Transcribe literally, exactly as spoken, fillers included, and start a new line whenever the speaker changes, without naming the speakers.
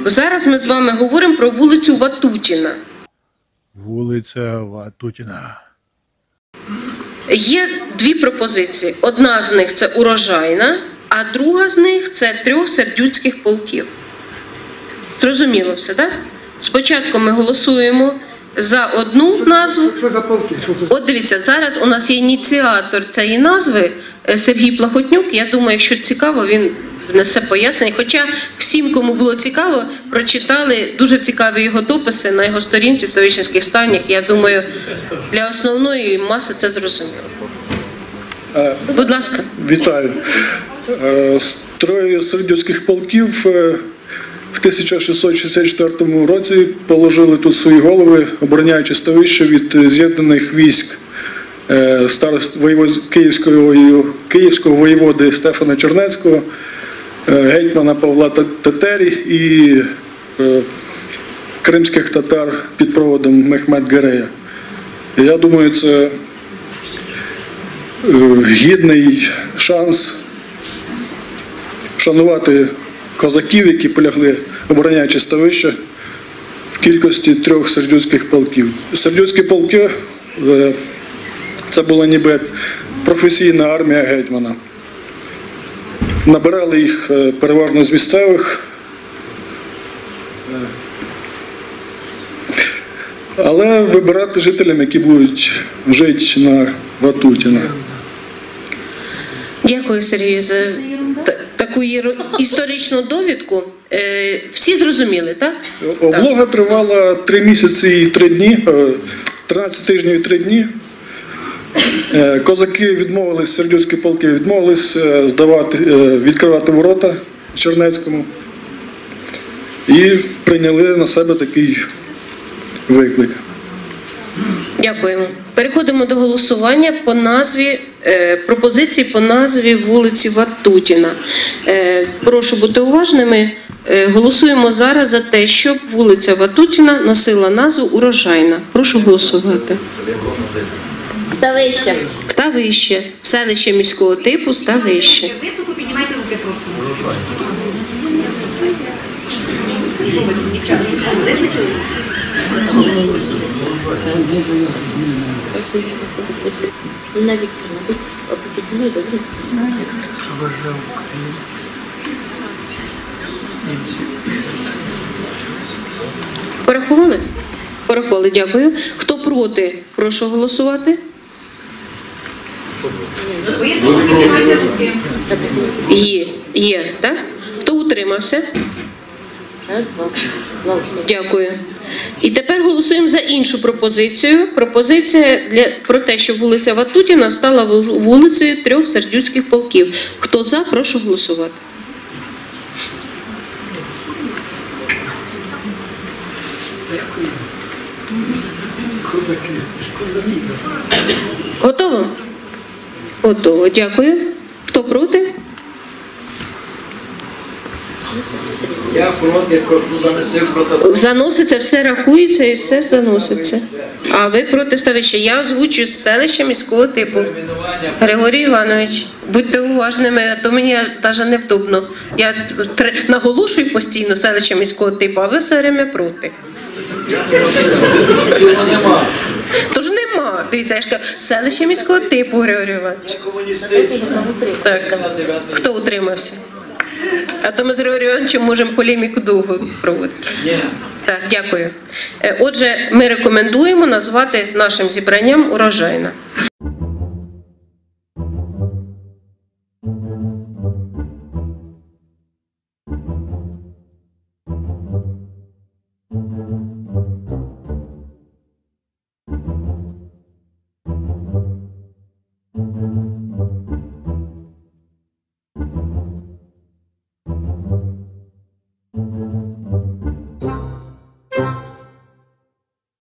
Зараз ми з вами говоримо про вулицю Ватутіна.
Вулиця Ватутіна.
Є дві пропозиції. Одна з них – це урожайна, а друга з них – це трьох сердюцьких полків. Зрозуміло все, так? Спочатку ми голосуємо за одну назву.
Що за полки? Що це?
От дивіться, зараз у нас є ініціатор цієї назви Сергій Плахотнюк. Я думаю, якщо цікаво, він внесе пояснення. Хоча всім, кому було цікаво, прочитали дуже цікаві його дописи на його сторінці в Ставищенських станях. Я думаю, для основної маси це зрозуміло. Будь ласка.
Вітаю. Троє сердюцьких полків в тисяча шістсот шістдесят четвертому році положили тут свої голови, обороняючи Ставище від з'єднаних військ старост Київського, Київського воєводи Стефана Чернецького, гетьмана Павла Тетерії і кримських татар під проводом Мехмед-Герея. Я думаю, це гідний шанс вшанувати козаків, які полягли, обороняючи Ставище, в кількості трьох сердюцьких полків. Сердюцькі полки – це була ніби професійна армія гетьмана. Набирали їх переважно з місцевих, але вибирати жителям, які будуть жити на Ватутіна.
Дякую, Сергію, за таку історичну довідку. Всі зрозуміли, так?
Облога тривала три місяці і три дні, тринадцять тижнів і три дні. Козаки відмовились, сердюцькі полки відмовились здавати, відкривати ворота Чернецькому і прийняли на себе такий виклик.
Дякуємо. Переходимо до голосування по назві, е, пропозиції по назві вулиці Ватутіна. Е, прошу бути уважними. Е, голосуємо зараз за те, щоб вулиця Ватутіна носила назву Урожайна. Прошу голосувати.
Ставище.
Ставище. Селище міського типу Ставище.
Високо піднімайте руки, прошу. Що ви, дівчата, визначились? Інна Вікторівна, ви опитували, добре?
Порахували? Порахували, дякую. Хто проти, прошу голосувати.
Високо піднімайте руки.
Є, є, так? Хто утримався? Дякую. І тепер голосуємо за іншу пропозицію. Пропозиція для, про те, щоб вулиця Ватутіна стала вулицею трьох сердюцьких полків. Хто за, прошу голосувати. Готово? Готово. Дякую. Хто проти?
Я проти, прошу занести протокол.
Заноситься, все рахується і все заноситься. А ви проти Ставища. Я озвучую селище міського типу. Григорій Іванович, будьте уважними, а то мені навіть невдобно. Я наголошую постійно селище міського типу, а ви все время проти.
Його нема.
Тож нема. Дивіться, я ж кажу, селище міського типу, Григорій Іванович. Так. Хто утримався? А то ми з Григорієм Івановичем можемо полеміку довго проводити. Так, дякую. Отже, ми рекомендуємо назвати нашим зібранням Урожайна.